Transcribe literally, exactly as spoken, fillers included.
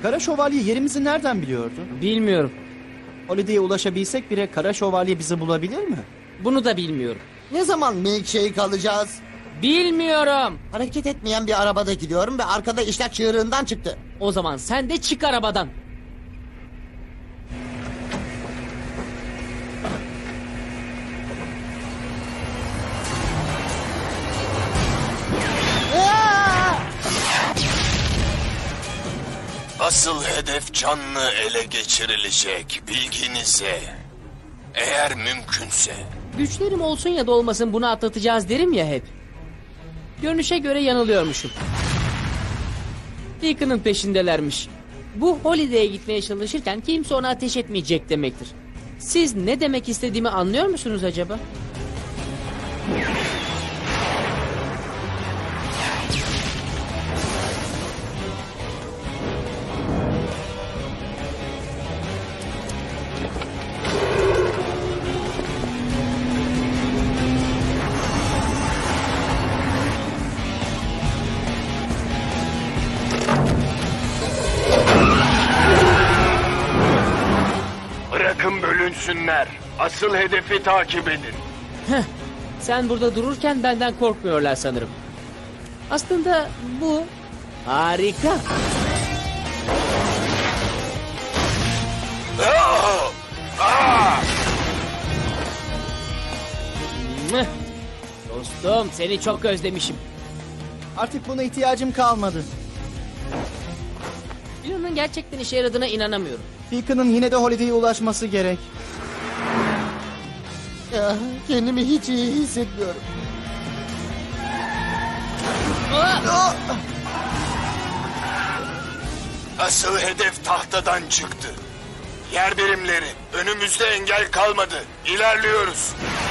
Kara Şövalye yerimizi nereden biliyordu? Bilmiyorum. Holiday'e ulaşabilsek bile Kara Şövalye bizi bulabilir mi? Bunu da bilmiyorum. Ne zaman milkshake alacağız? Bilmiyorum. Hareket etmeyen bir arabada gidiyorum ve arkada işler çığırından çıktı. O zaman sen de çık arabadan. Aa! Asıl hedef canlı ele geçirilecek, bilginize. Eğer mümkünse. Güçlerim olsun ya da olmasın bunu atlatacağız derim ya hep. Görünüşe göre yanılıyormuşum. Deacon'ın peşindelermiş. Bu Holiday'e gitmeye çalışırken kimse ona ateş etmeyecek demektir. Siz ne demek istediğimi anlıyor musunuz acaba? Bırakın bölünsünler. Asıl hedefi takip edin. Heh, sen burada dururken benden korkmuyorlar sanırım. Aslında bu harika. Aa! Aa! Mwah! Dostum seni çok özlemişim. Artık buna ihtiyacım kalmadı. Planın gerçekten işe yaradığına inanamıyorum. Deacon'ın yine de Holiday'e ulaşması gerek. Ya, kendimi hiç iyi hissetmiyorum. Aa! Asıl hedef tahtadan çıktı. Yer birimleri, önümüzde engel kalmadı. İlerliyoruz.